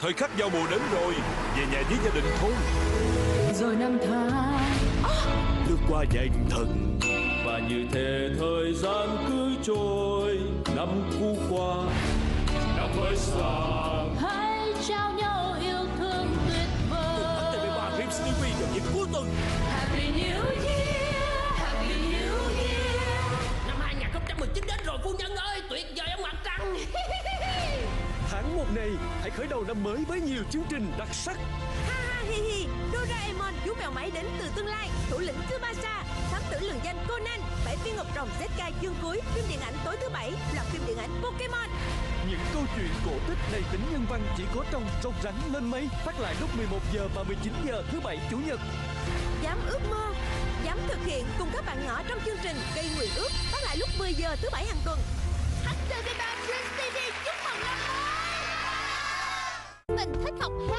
Thời khắc giao mùa đến rồi, về nhà với gia đình thôi. Rồi năm tháng Lướt qua nhanh thần, và như thể thời gian cứ trôi, năm cũ qua, năm mới sang. hãy trao nhau yêu thương tuyệt vời. TV3 Games TV vào dịp cuối tuần. Happy New Year, Happy New Year. Năm 2019 đến rồi phu nhân ơi, tuyệt vời ông mặt trăng. Tháng 1 này, hãy khởi đầu năm mới với nhiều chương trình đặc sắc. Ha ha hi hi, Doraemon chú mèo máy đến từ tương lai, thủ lĩnh Tsubasa, thám tử lừng danh Conan, 7 viên ngọc rồng Zetkai chương cuối, phim điện ảnh tối thứ bảy, loạt phim điện ảnh Pokemon. Những câu chuyện cổ tích đầy tính nhân văn chỉ có trong Rồng Rắn Lên Mây, phát lại lúc 11 giờ và 19 giờ thứ bảy chủ nhật. Dám ước mơ, dám thực hiện cùng các bạn nhỏ trong chương trình Cây Nguyện Ước, phát lại lúc 10 giờ thứ bảy hàng tuần. HTV3 Prince TV chúc mừng năm mới. Mình thích học hát.